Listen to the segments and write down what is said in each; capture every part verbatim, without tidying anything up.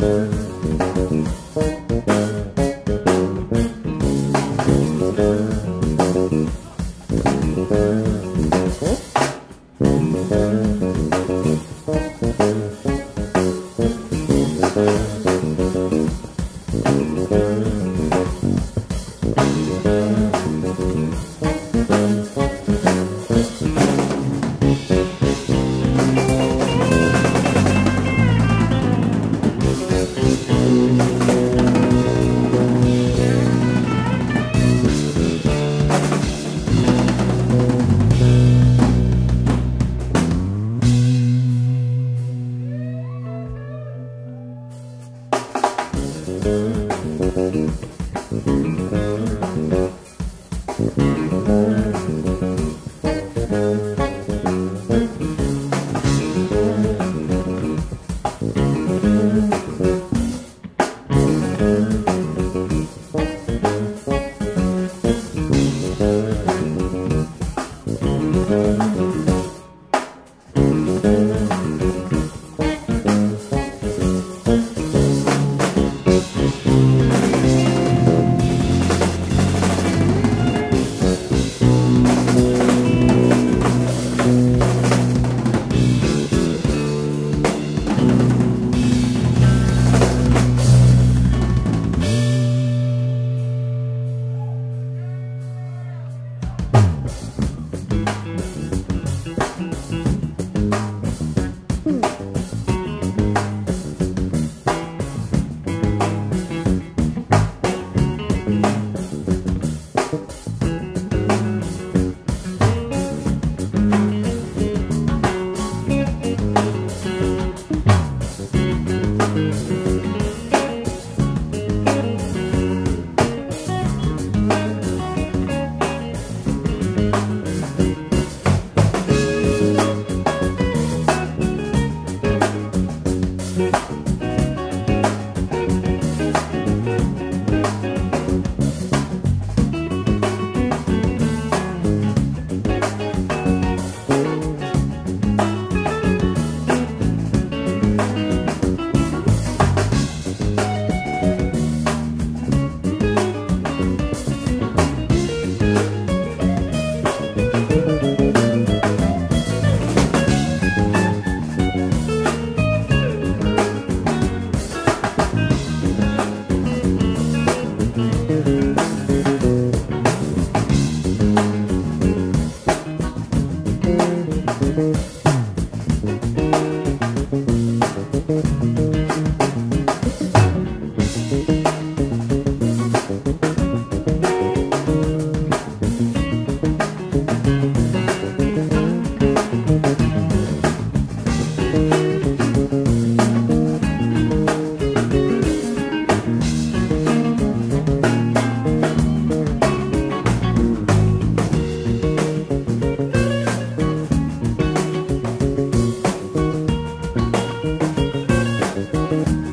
Thank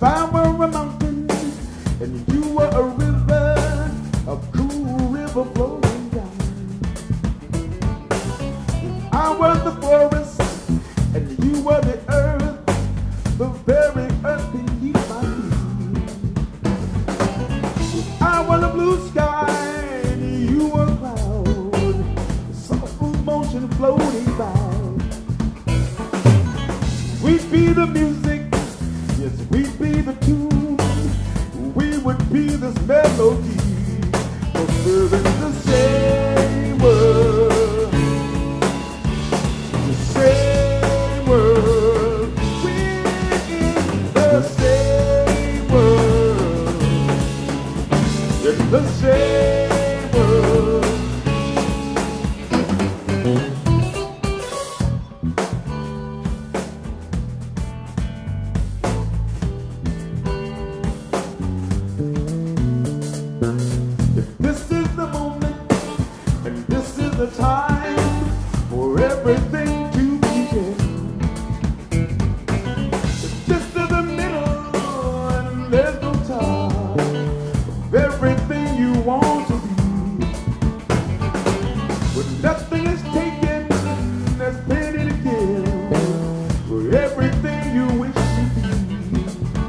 If I were a mountain and you were a river, a cool river flowing down. If I were the forest and you were the earth, the very earth beneath my feet. If I were the blue sky and you were a cloud, the soft motion floating by. We'd be the music, yes, we'd be the tune, we would be this melody, but we're in the same world, the same world, we're in the same world, in the same world. The time for everything to begin. This is the middle and there's no time of everything you want to be. When nothing is taken, there's plenty to give for everything you wish to be.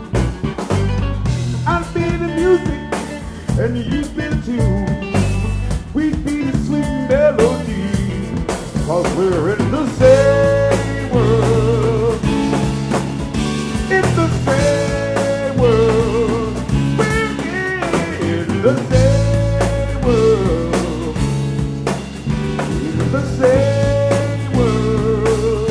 I'd be the music and you'd be the tune. We'd be the sweet melody, cause we're in the same world, in the same world, we're in the same world, in the same world.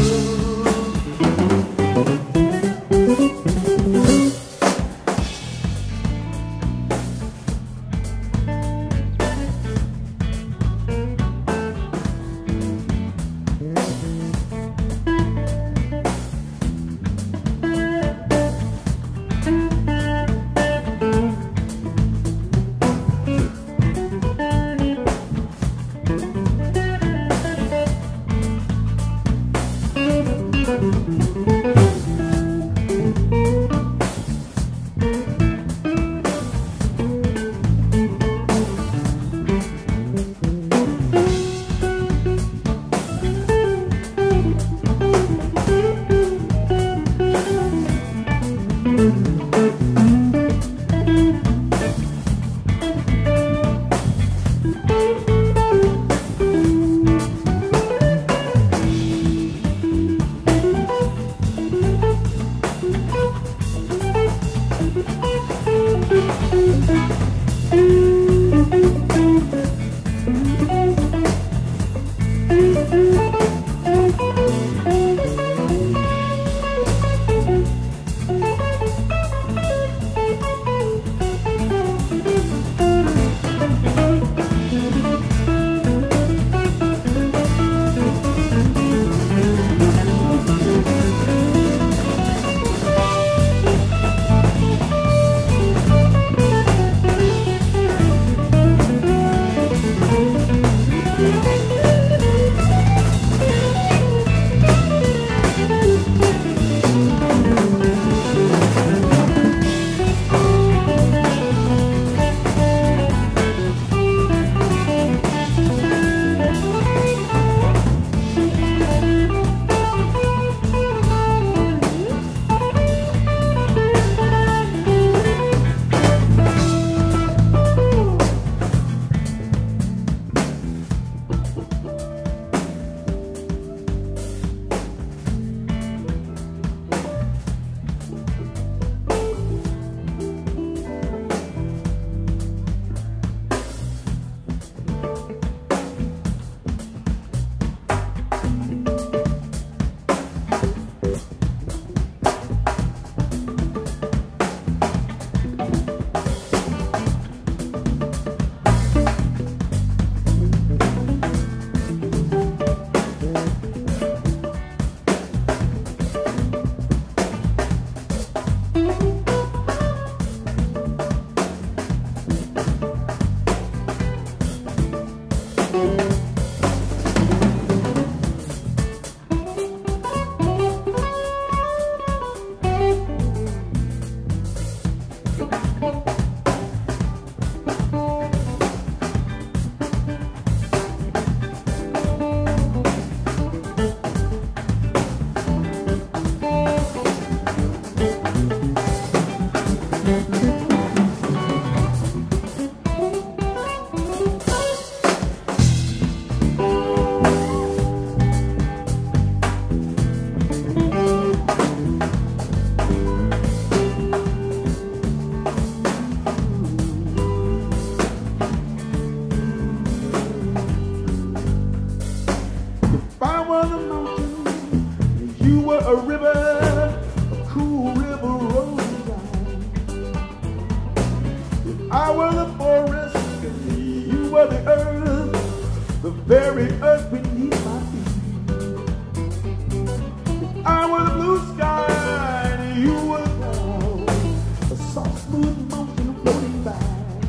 was a mountain, and you were a river, a cool river rolling down. If I were the forest, and you were the earth, the very earth beneath my feet. If I were the blue sky, and you were the cloud, a soft, smooth mountain floating by.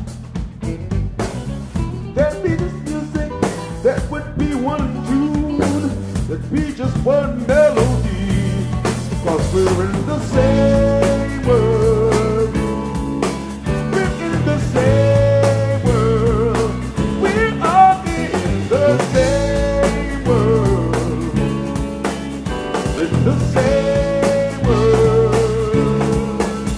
There'd be this music, that would be one tune, that'd be just one melody, cause we're in the same world, we're in the same world, we are in the same world, in the same world.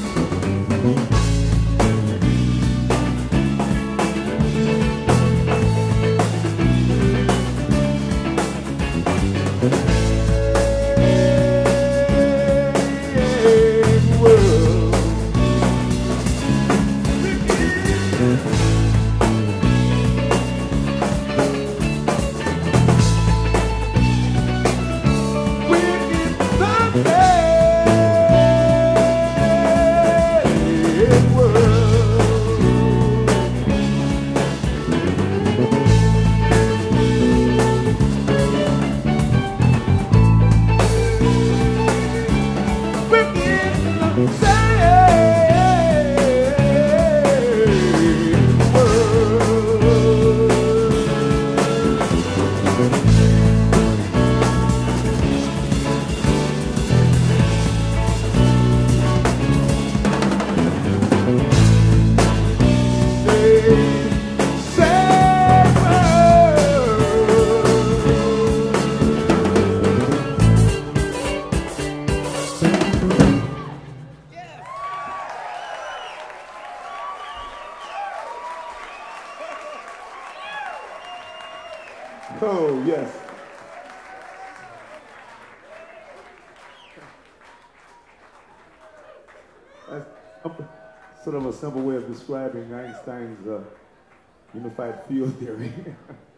Oh, yes. That's sort of a simple way of describing Einstein's uh, unified field theory.